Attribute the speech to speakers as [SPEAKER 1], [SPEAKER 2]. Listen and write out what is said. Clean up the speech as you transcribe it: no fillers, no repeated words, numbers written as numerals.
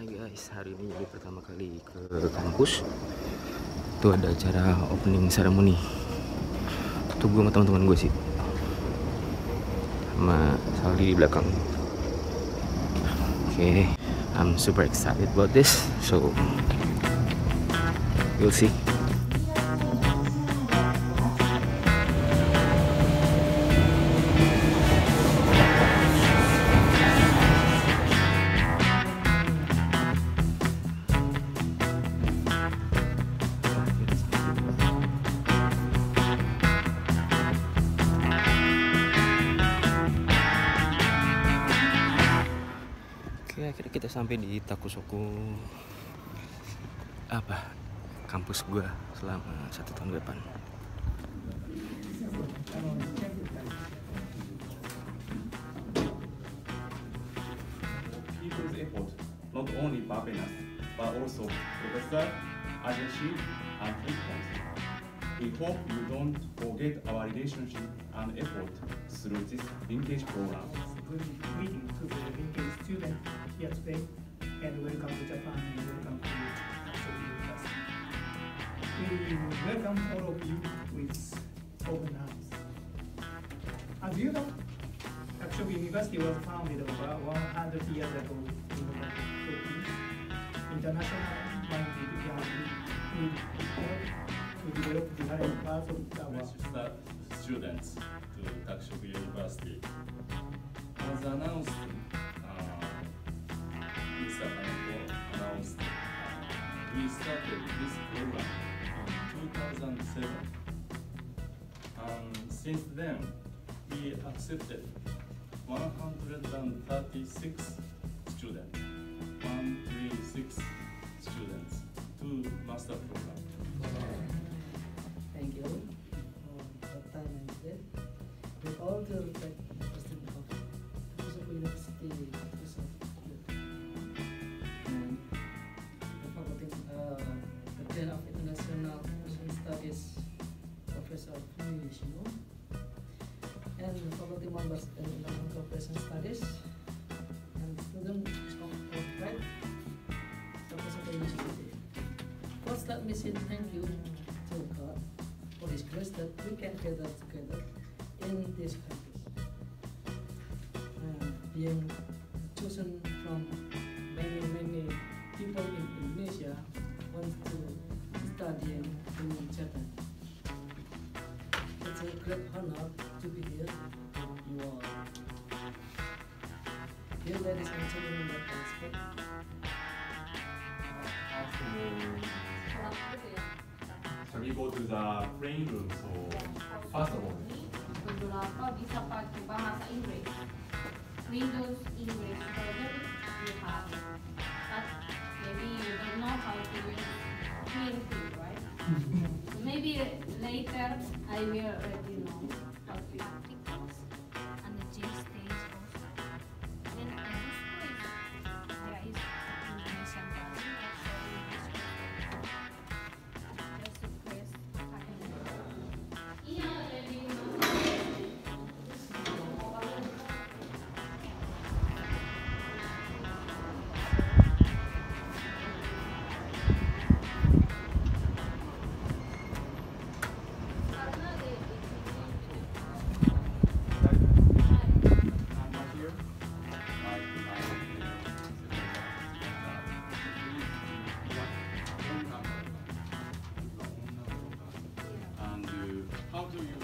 [SPEAKER 1] Guys, hari ini jadi pertama kali ke kampus. Itu ada acara opening ceremony. Tuh gue sama teman-teman gue sih, sama Saldi di belakang. Oke, I'm super excited about this. So we'll see. Akhirnya kita sampai di Takusoku, kampus gue selama 1 tahun ke depan.
[SPEAKER 2] People's effort, not only Babenas, but also Professor Ajashi and Icons. We hope you don't forget our relationship and effort through this linkage program.
[SPEAKER 3] Good meeting to the linkage student here today, and welcome to Japan and welcome to Aksobu University. We welcome all of you with open arms. As you know, Aksobu University was founded over 100 years ago in the 1940s. International minded young people to develop different parts of the world.
[SPEAKER 2] Registered students to Takushoku University. As announced, Mr. Kaneko announced, we started this program in 2007. And since then, we accepted 136 students, 136 students to master program.
[SPEAKER 4] Thank you for your time and today. With all due respect, President of Takushoku University, Professor and the faculty, the Dean of International Asian Studies, Professor Fumi Yoshino, and the faculty members in International Cooperation Studies, and students of Fulbright, Takushoku University. First, let me say thank you to God for His grace that we can gather together in this campus. Being chosen from many people in Indonesia want to study in Japan. It's a great honor to be here with you all. Dear ladies and gentlemen, what I expect.
[SPEAKER 2] Shall we go to the training room? So first of all,
[SPEAKER 5] beberapa bisa pakai bahasa Inggris, Windows English version you have it. But maybe you don't know how to use PHP, right? So maybe later I will let you know how to use articles and the change stage also. Then in this place there is Indonesian version also in this place. Just to press iya, jadi
[SPEAKER 2] how do you?